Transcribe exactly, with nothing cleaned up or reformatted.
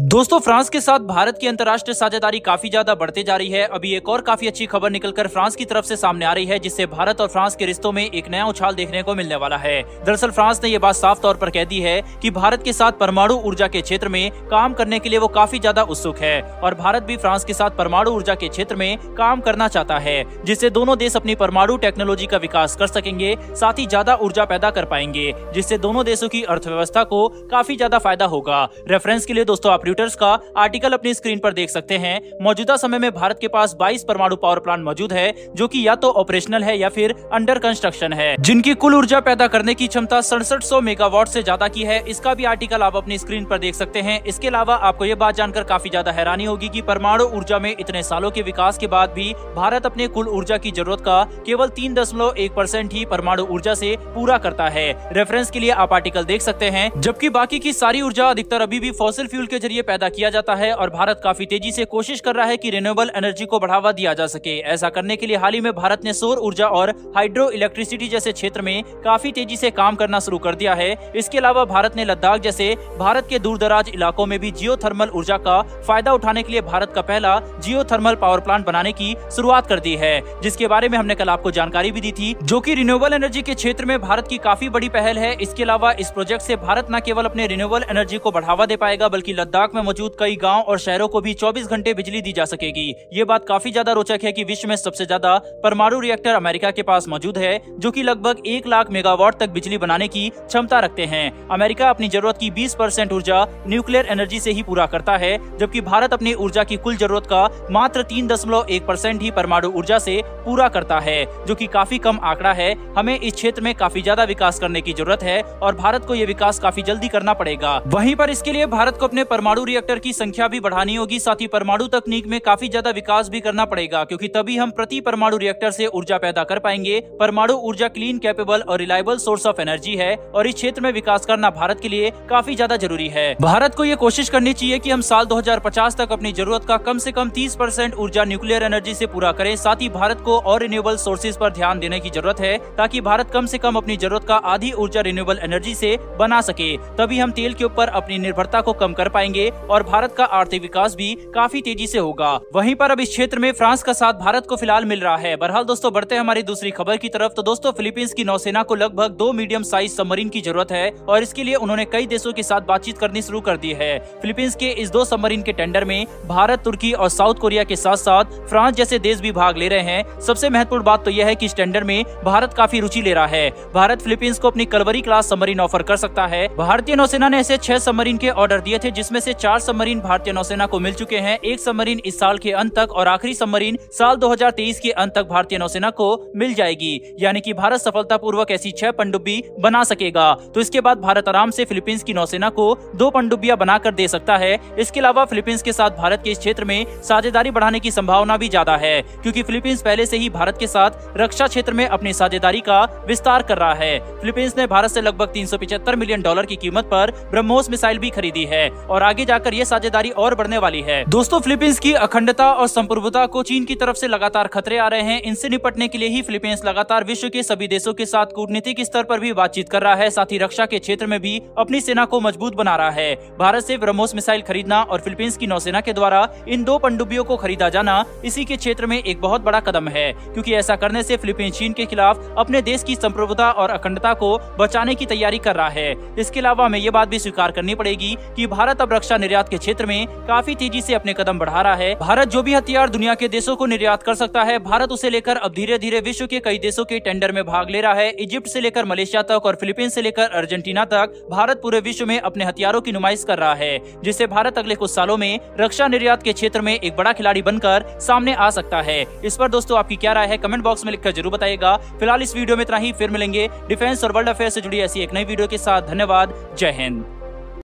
दोस्तों, फ्रांस के साथ भारत की अंतर्राष्ट्रीय साझेदारी काफी ज्यादा बढ़ते जा रही है। अभी एक और काफी अच्छी खबर निकलकर फ्रांस की तरफ से सामने आ रही है, जिससे भारत और फ्रांस के रिश्तों में एक नया उछाल देखने को मिलने वाला है। दरअसल फ्रांस ने ये बात साफ तौर पर कह दी है कि भारत के साथ परमाणु ऊर्जा के क्षेत्र में काम करने के लिए वो काफी ज्यादा उत्सुक है और भारत भी फ्रांस के साथ परमाणु ऊर्जा के क्षेत्र में काम करना चाहता है, जिससे दोनों देश अपनी परमाणु टेक्नोलॉजी का विकास कर सकेंगे, साथ ही ज्यादा ऊर्जा पैदा कर पाएंगे, जिससे दोनों देशों की अर्थव्यवस्था को काफी ज्यादा फायदा होगा। रेफरेंस के लिए दोस्तों आप रॉयटर्स का आर्टिकल अपनी स्क्रीन पर देख सकते हैं। मौजूदा समय में भारत के पास बाईस परमाणु पावर प्लांट मौजूद है, जो कि या तो ऑपरेशनल है या फिर अंडर कंस्ट्रक्शन है, जिनकी कुल ऊर्जा पैदा करने की क्षमता सड़सठ सौ मेगावाट से ज्यादा की है। इसका भी आर्टिकल आप अपनी स्क्रीन पर देख सकते हैं। इसके अलावा आपको ये बात जानकर काफी ज्यादा हैरानी होगी कि परमाणु ऊर्जा में इतने सालों के विकास के बाद भी भारत अपने कुल ऊर्जा की जरूरत का केवल तीन दशमलव एक परसेंट ही परमाणु ऊर्जा से पूरा करता है। रेफरेंस के लिए आप आर्टिकल देख सकते हैं, जबकि बाकी की सारी ऊर्जा अधिकतर अभी भी फॉसिल फ्यूल के जरिए पैदा किया जाता है और भारत काफी तेजी से कोशिश कर रहा है कि रिन्यूएबल एनर्जी को बढ़ावा दिया जा सके। ऐसा करने के लिए हाल ही में भारत ने सौर ऊर्जा और हाइड्रो इलेक्ट्रिसिटी जैसे क्षेत्र में काफी तेजी से काम करना शुरू कर दिया है। इसके अलावा भारत ने लद्दाख जैसे भारत के दूर दराज इलाकों में भी जियोथर्मल ऊर्जा का फायदा उठाने के लिए भारत का पहला जियोथर्मल पावर प्लांट बनाने की शुरुआत कर दी है, जिसके बारे में हमने कल आपको जानकारी भी दी थी, जो कि रिन्यूएबल एनर्जी के क्षेत्र में भारत की काफी बड़ी पहल है। इसके अलावा इस प्रोजेक्ट से भारत न केवल अपने रिन्यूएबल एनर्जी को बढ़ावा दे पाएगा, बल्कि लद्दाख में मौजूद कई गाँव और शहरों को भी चौबीस घंटे बिजली दी जा सकेगी। ये बात काफी ज्यादा रोचक है कि विश्व में सबसे ज्यादा परमाणु रिएक्टर अमेरिका के पास मौजूद है, जो कि लगभग एक लाख मेगावाट तक बिजली बनाने की क्षमता रखते हैं। अमेरिका अपनी जरूरत की बीस परसेंट ऊर्जा न्यूक्लियर एनर्जी से ही पूरा करता है, जबकि भारत अपनी ऊर्जा की कुल जरूरत का मात्र तीन दशमलव एक परसेंट ही परमाणु ऊर्जा से पूरा करता है, जो कि काफी कम आंकड़ा है। हमें इस क्षेत्र में काफी ज्यादा विकास करने की जरूरत है और भारत को यह विकास काफी जल्दी करना पड़ेगा। वहीं पर इसके लिए भारत को अपने परमाणु रिएक्टर की संख्या भी बढ़ानी होगी, साथ ही परमाणु तकनीक में काफी ज्यादा विकास भी करना पड़ेगा, क्योंकि तभी हम प्रति परमाणु रिएक्टर से ऊर्जा पैदा कर पाएंगे। परमाणु ऊर्जा क्लीन, कैपेबल और रिलायबल सोर्स ऑफ एनर्जी है और इस क्षेत्र में विकास करना भारत के लिए काफी ज्यादा जरूरी है। भारत को ये कोशिश करनी चाहिए कि हम साल दो हजार पचास तक अपनी जरूरत का कम से कम तीस परसेंट ऊर्जा न्यूक्लियर एनर्जी से पूरा करें। साथ ही भारत को और रिन्यूएबल सोर्सेज पर ध्यान देने की जरूरत है, ताकि भारत कम से कम अपनी जरूरत का आधी ऊर्जा रिन्यूएबल एनर्जी से बना सके। तभी हम तेल के ऊपर अपनी निर्भरता को कम कर पाएंगे और भारत का आर्थिक विकास भी काफी तेजी से होगा। वहीं पर अब इस क्षेत्र में फ्रांस का साथ भारत को फिलहाल मिल रहा है। बहरहाल दोस्तों, बढ़ते हैं हमारी दूसरी खबर की तरफ। तो दोस्तों, फिलीपींस की नौसेना को लगभग दो मीडियम साइज सबमरीन की जरूरत है और इसके लिए उन्होंने कई देशों के साथ बातचीत करनी शुरू कर दी है। फिलीपींस के इस दो सबमरीन के टेंडर में भारत, तुर्की और साउथ कोरिया के साथ साथ फ्रांस जैसे देश भी भाग ले रहे हैं। सबसे महत्वपूर्ण बात तो यह है कि इस टेंडर में भारत काफी रुचि ले रहा है। भारत फिलीपींस को अपनी कलवरी क्लास सबमरीन ऑफर कर सकता है। भारतीय नौसेना ने ऐसे छह सबमरीन के ऑर्डर दिए थे, जिसमें से चार सबमरीन भारतीय नौसेना को मिल चुके हैं, एक सबमरीन इस साल के अंत तक और आखिरी सबमरीन साल दो हजार तेईस के अंत तक भारतीय नौसेना को मिल जाएगी। यानी कि भारत सफलतापूर्वक ऐसी छह पनडुब्बी बना सकेगा। तो इसके बाद भारत आराम से फिलीपींस की नौसेना को दो पनडुब्बियां बनाकर दे सकता है। इसके अलावा फिलीपींस के साथ भारत के इस क्षेत्र में साझेदारी बढ़ाने की संभावना भी ज्यादा है, क्योंकि फिलीपींस पहले से ही भारत के साथ रक्षा क्षेत्र में अपनी साझेदारी का विस्तार कर रहा है। फिलीपींस ने भारत से लगभग तीन सौ पिछहत्तर मिलियन डॉलर की कीमत पर ब्रह्मोस मिसाइल भी खरीदी है और आगे जाकर यह साझेदारी और बढ़ने वाली है। दोस्तों, फिलीपींस की अखंडता और संप्रभुता को चीन की तरफ से लगातार खतरे आ रहे हैं। इनसे निपटने के लिए ही फिलीपींस लगातार विश्व के सभी देशों के साथ कूटनीतिक स्तर पर भी बातचीत कर रहा है, साथ ही रक्षा के क्षेत्र में भी अपनी सेना को मजबूत बना रहा है। भारत से ब्रह्मोस मिसाइल खरीदना और फिलीपींस की नौसेना के द्वारा इन दो पनडुब्बियों को खरीदा जाना इसी के क्षेत्र में एक बहुत बड़ा कदम है, क्योंकि ऐसा करने से फिलीपींस चीन के खिलाफ अपने देश की संप्रभुता और अखंडता को बचाने की तैयारी कर रहा है। इसके अलावा हमें ये बात भी स्वीकार करनी पड़ेगी कि भारत अब रक्षा निर्यात के क्षेत्र में काफी तेजी से अपने कदम बढ़ा रहा है। भारत जो भी हथियार दुनिया के देशों को निर्यात कर सकता है, भारत उसे लेकर अब धीरे धीरे विश्व के कई देशों के टेंडर में भाग ले रहा है। इजिप्ट से लेकर मलेशिया तक और फिलीपींस से लेकर अर्जेंटीना तक भारत पूरे विश्व में अपने हथियारों की नुमाइश कर रहा है, जिससे भारत अगले कुछ सालों में रक्षा निर्यात के क्षेत्र में एक बड़ा खिलाड़ी बनकर सामने आ सकता है। इस पर दोस्तों आपकी क्या राय है, कमेंट बॉक्स में लिखकर जरूर बताइएगा। फिलहाल इस वीडियो में इतना ही, फिर मिलेंगे डिफेंस और वर्ल्ड अफेयर से जुड़ी ऐसी एक नई वीडियो के साथ। धन्यवाद, जय हिंद।